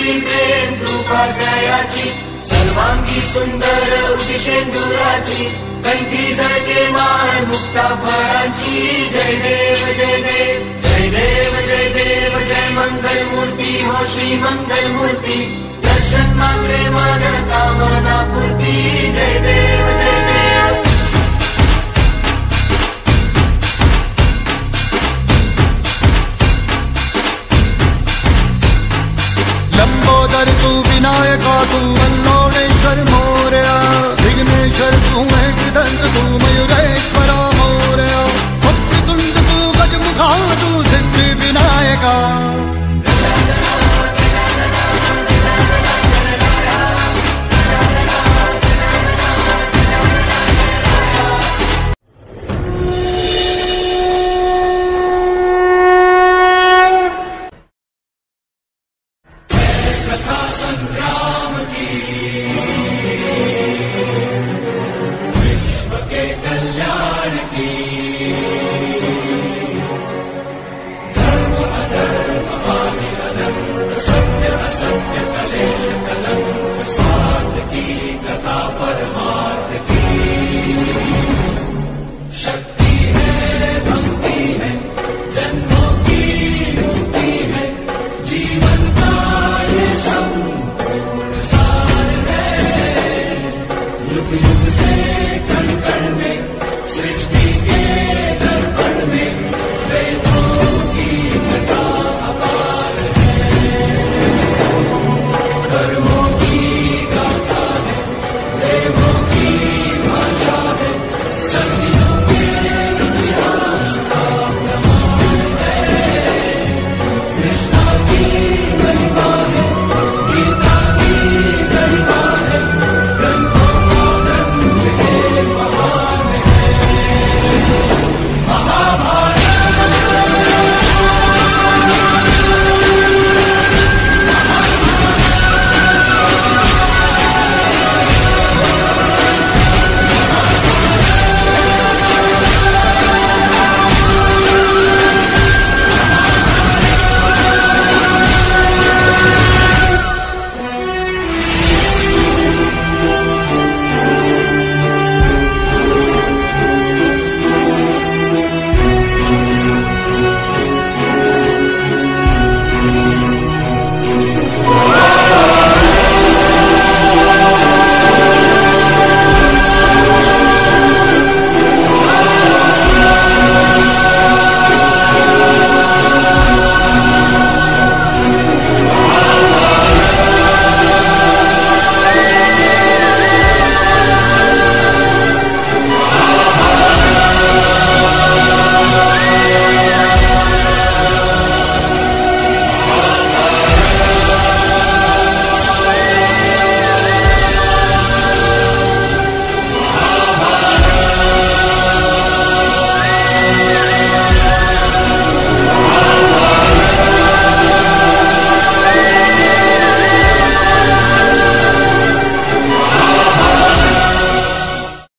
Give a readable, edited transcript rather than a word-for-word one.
तुझी प्रेम कृपा जयाची, सर्वांगी सुंदर उदिशेंदुराची, कंठी झळके माळ मुक्ता फळांची। जय देव जय देव जय देव जय देव जय मंगल मूर्ती हो श्री मंगल मूर्ती, दर्शन मात्रे मन कामना पूर्ती। जय देव जय देव। लंबोदर तू विनायका तू